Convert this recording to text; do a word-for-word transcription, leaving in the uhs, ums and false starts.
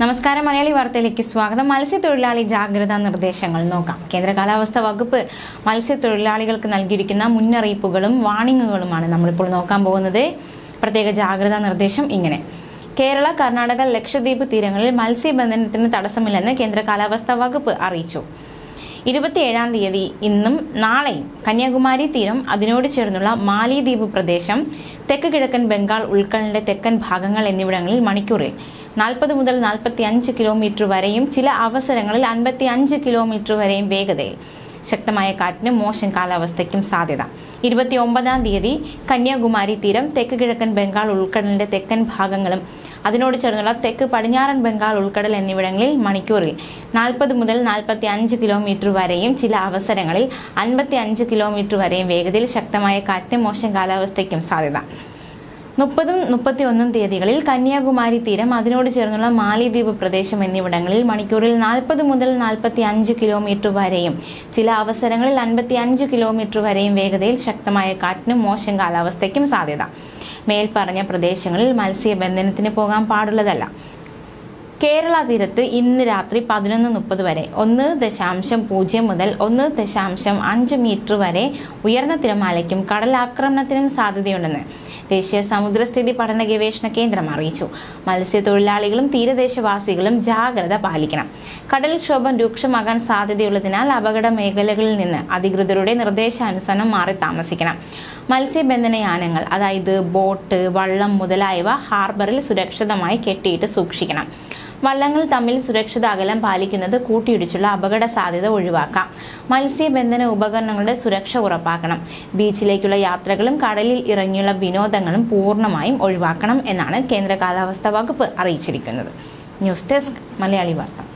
നമസ്കാരം. മലയാളി വാർത്തയിലേക്ക് സ്വാഗതം. മത്സ്യത്തൊഴിലാളി ജാഗ്രതാ നിർദ്ദേശങ്ങൾ നോക്കാം. കേന്ദ്ര കാലാവസ്ഥാ വകുപ്പ് മത്സ്യത്തൊഴിലാളികൾക്ക് നൽകിയിരിക്കുന്ന മുന്നറിയിപ്പുകളും വാണിങ്ങുകളുമാണ് നമ്മളിപ്പോൾ നോക്കാൻ പോകുന്നത്. പ്രത്യേക ജാഗ്രതാ നിർദ്ദേശം ഇങ്ങനെ: കേരള, കർണാടക, ലക്ഷദ്വീപ് തീരങ്ങളിൽ മത്സ്യബന്ധനത്തിന് തടസ്സമില്ലെന്ന് കേന്ദ്ര കാലാവസ്ഥാ വകുപ്പ് അറിയിച്ചു. ഇരുപത്തിയേഴാം തീയതി ഇന്നും നാളെയും കന്യാകുമാരി തീരം, അതിനോട് ചേർന്നുള്ള മാലിദ്വീപ് പ്രദേശം, തെക്ക് കിഴക്കൻ ബംഗാൾ ഉൾക്കടലിന്റെ തെക്കൻ ഭാഗങ്ങൾ എന്നിവിടങ്ങളിൽ മണിക്കൂറിൽ നാൽപ്പത് മുതൽ നാൽപ്പത്തി അഞ്ച് കിലോമീറ്റർ വരെയും ചില അവസരങ്ങളിൽ അൻപത്തി അഞ്ച് കിലോമീറ്റർ വരെയും വേഗതയിൽ ശക്തമായ കാറ്റിനും മോശം കാലാവസ്ഥയ്ക്കും സാധ്യത. ഇരുപത്തി ഒമ്പതാം തീയതി കന്യാകുമാരി തീരം, തെക്ക് കിഴക്കൻ ബംഗാൾ ഉൾക്കടലിന്റെ തെക്കൻ ഭാഗങ്ങളും അതിനോട് ചേർന്നുള്ള തെക്ക് പടിഞ്ഞാറൻ ബംഗാൾ ഉൾക്കടൽ എന്നിവിടങ്ങളിൽ മണിക്കൂറിൽ നാൽപ്പത് മുതൽ നാൽപ്പത്തി അഞ്ച് കിലോമീറ്റർ വരെയും ചില അവസരങ്ങളിൽ അൻപത്തി അഞ്ച് കിലോമീറ്റർ വരെയും വേഗതയിൽ ശക്തമായ കാറ്റിനും മോശം കാലാവസ്ഥയ്ക്കും സാധ്യത. മുപ്പതും മുപ്പത്തി ഒന്നും തീയതികളിൽ കന്യാകുമാരി തീരം, അതിനോട് ചേർന്നുള്ള മാലിദ്വീപ് പ്രദേശം എന്നിവിടങ്ങളിൽ മണിക്കൂറിൽ നാൽപ്പത് മുതൽ നാൽപ്പത്തി അഞ്ച് കിലോമീറ്റർ വരെയും ചില അവസരങ്ങളിൽ അൻപത്തി അഞ്ച് കിലോമീറ്റർ വരെയും വേഗതയിൽ ശക്തമായ കാറ്റിനും മോശം കാലാവസ്ഥയ്ക്കും സാധ്യത. മേൽപ്പറഞ്ഞ പ്രദേശങ്ങളിൽ മത്സ്യബന്ധനത്തിന് പോകാൻ പാടുള്ളതല്ല. കേരള തീരത്ത് ഇന്ന് രാത്രി പതിനൊന്ന് മുപ്പത് വരെ ഒന്ന് ദശാംശം പൂജ്യം മുതൽ ഒന്ന് ദശാംശം അഞ്ച് മീറ്റർ വരെ ഉയർന്ന തിരമാലയ്ക്കും കടലാക്രമണത്തിനും സാധ്യതയുണ്ടെന്ന് ദേശീയ സമുദ്രസ്ഥിതി പഠന ഗവേഷണ കേന്ദ്രം അറിയിച്ചു. മത്സ്യത്തൊഴിലാളികളും തീരദേശവാസികളും ജാഗ്രത പാലിക്കണം. കടൽക്ഷോഭം രൂക്ഷമാകാൻ സാധ്യതയുള്ളതിനാൽ അപകട മേഖലകളിൽ നിന്ന് അധികൃതരുടെ നിർദ്ദേശാനുസരണം മാറി താമസിക്കണം. മത്സ്യബന്ധന യാനങ്ങൾ, അതായത് ബോട്ട്, വള്ളം മുതലായവ ഹാർബറിൽ സുരക്ഷിതമായി കെട്ടിയിട്ട് സൂക്ഷിക്കണം. വള്ളങ്ങൾ തമ്മിൽ സുരക്ഷിത അകലം പാലിക്കുന്നത് കൂട്ടിയിടിച്ചുള്ള അപകട സാധ്യത ഒഴിവാക്കാം. മത്സ്യബന്ധന ഉപകരണങ്ങളുടെ സുരക്ഷ ഉറപ്പാക്കണം. ബീച്ചിലേക്കുള്ള യാത്രകളും കടലിൽ ഇറങ്ങിയുള്ള വിനോദങ്ങളും പൂർണ്ണമായും ഒഴിവാക്കണം എന്നാണ് കേന്ദ്ര കാലാവസ്ഥാ വകുപ്പ് അറിയിച്ചിരിക്കുന്നത്. ന്യൂസ് ഡെസ്ക്, മലയാളി വാർത്ത.